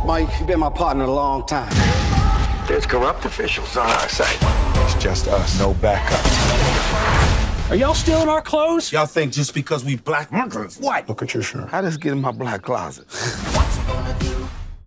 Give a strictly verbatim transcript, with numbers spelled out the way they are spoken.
Mike, you've been my partner a long time. There's corrupt officials on our side. It's just us, no backup. Are y'all stealing our clothes? Y'all think just because we black workers? What? Look at your shirt. How does this get in my black closet?